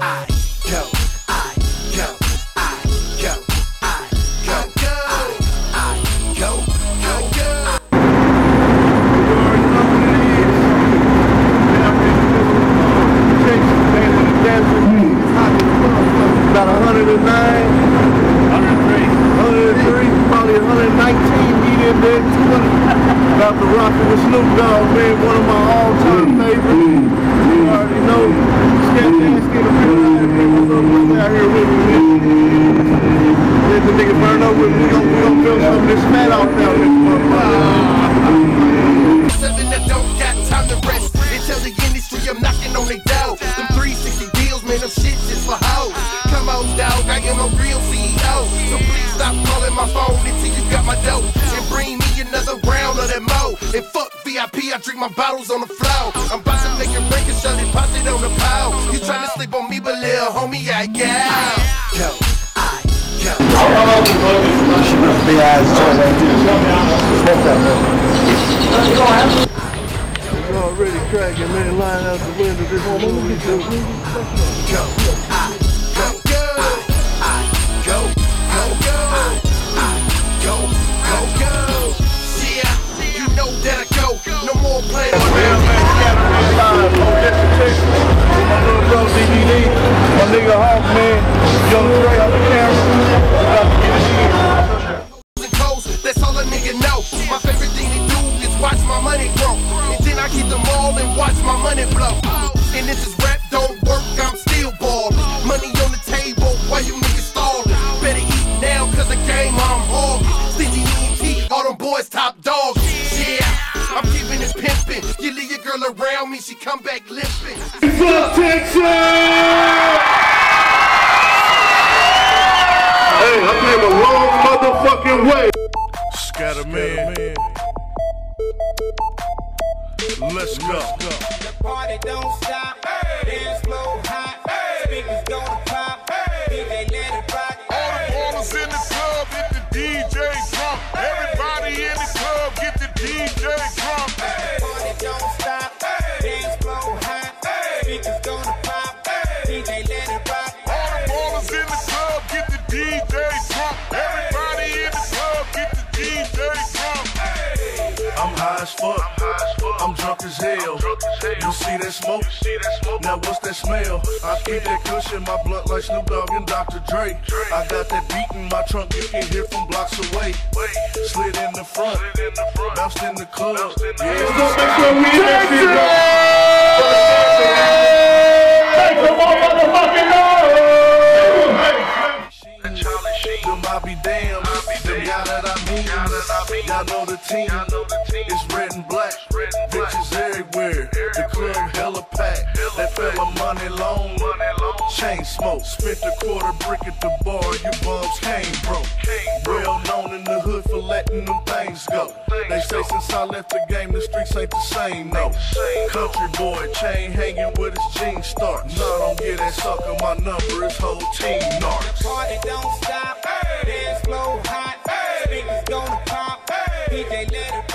About 109, 103, probably 119 feet in there, 200. About to rock it with Snoop Dogg, man, one of my all-time favorites. You already know, Skepta in the building out here with me, man. Let the nigga burn up with me. We gon' feel some of this fat off down this motherfucker. Seven that don't got time to rest. They tell the industry I'm knocking on their door. Them 360 deals, man, them shit just for hoes. Come on, dog, I am a real CEO. So please stop calling my phone until you got my dough. And bring me another round of that mo. And fuck VIP, I drink my bottles on the floor. I'm about to make it break and shut it, pop it on the pile. You tryna sleep on me, but little homie, I got. Go. Big eyes, it's already cracking, man. Lying out the window. This morning we do. Go. Yeah, you know that I go. No more playing around. My little bro DVD, my nigga Hawk, man. Young Trey on the camera. About to get it in. That's all a nigga know. My favorite thing to do is watch my money grow. And then I keep them all and watch my money blow. And if this rap don't work, I'm still ballin'. Money on the table, why you niggas stallin'? Better eat now, cause the game I'm hogging. Stingy ET, all them boys top dogs. Yeah, I'm keeping it pimpin'. You leave your girl around me, she come back limpin'. Fuck Texas! Hey, I came a long motherfucking way. Scatter man. Let's go. The party don't stop. Dance floor hot. Speakers gonna pop. DJ let it rock. All the ballers in the club, hit the DJ drum. Everybody in the club, get the DJ drum. The party don't stop. Dance floor hot. Speakers gonna pop. DJ let it rock. All the ballers in the club, get the DJ drum. Everybody in the club, get the DJ drum. I'm high as fuck. I'm drunk as hell. You see that smoke? Now what's that smell? I keep that cushion, my blood like Snoop Dogg and Dr. Dre. I got that beat in my trunk, you can hear from blocks away. Slid in the front, bounced in the club. Yeah, Let's go make sure we in that shit, bro. Hey, come on, motherfucking them I be damned, them y'all that I mean. Y'all know the team, it's red and black. Bitches everywhere, the club hella packed. That fella money long, chain smoke. Spent a quarter brick at the bar, you bums came broke. Well known in the hood for letting them things go. They say since I left the game, the streets ain't the same, no. Country boy, chain hanging with his jeans start. Nah, don't get that sucker, my number is whole team narcs. The party don't stop. Dance floor hot. Speakers gonna pop. DJ let it